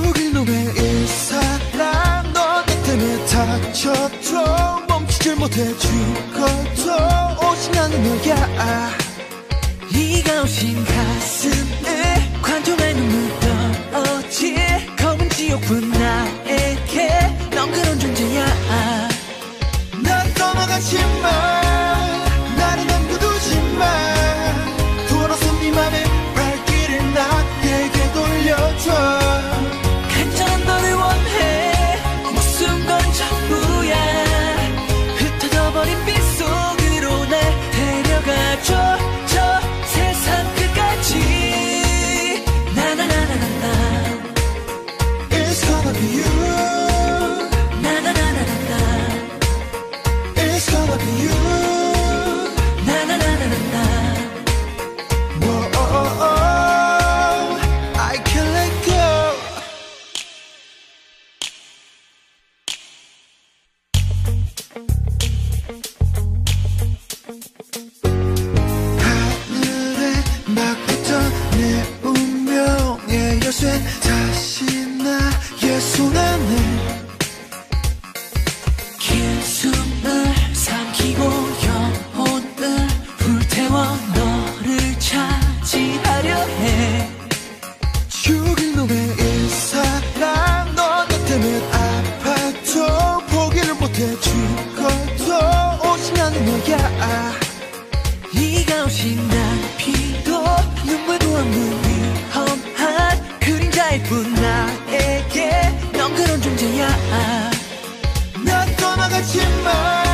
죽일 놈의 일사랑 너 내 때문에 다쳐도 멈추질 못해 죽어도 오직 나는 너야. 네가 오신 가슴에 관통할 눈물 떨어질 검은 지옥뿐 나에게 넌 그런 존재야. 난 떠나가지마 나를 남겨두지마 돌아서 네 맘의 발길을 나에게 돌려줘. 간절한 너를 원해 무슨 건 전부야. 흩어져버린 빛 속으로 날 데려가줘. 저 세상 끝까지 나나나나나나 It's gonna be you 나나나나나나 It's gonna be you 나나나나나나 Whoa, I can't let go. 하늘에 막 붙던 내 운명의 열쇠 다시 나의 손 안에 긴 숨을 삼키고 영혼을 불태워 너를 차지하려 해. 죽일 놈의 일사랑 너 내 때문에 아파도 포기를 못해 죽어도 오직 나는 너야. 네가 오신 날 피도 눈물도 없는 위험한 그림자일 뿐 나에게 넌 그런 존재야. 난 떠나가지마